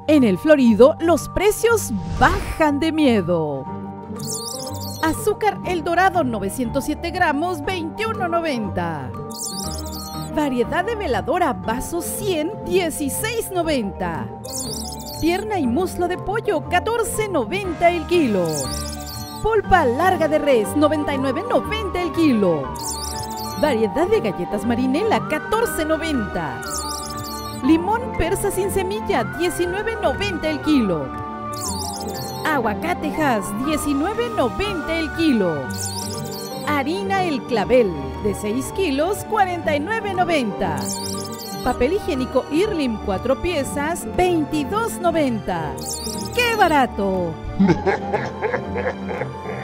En el Florido, los precios bajan de miedo. Azúcar El Dorado 907 gramos, 21.90. Variedad de veladora vaso 100, 16.90. Pierna y muslo de pollo, 14.90 el kilo. Pulpa larga de res, 99.90 el kilo. Variedad de galletas Marinela, 14.90. Limón persa sin semilla, 19.90 el kilo. Aguacate Hass, 19.90 el kilo. Harina El Clavel, de 6 kilos, 49.90. Papel higiénico Irlim 4 piezas, 22.90. ¡Qué barato!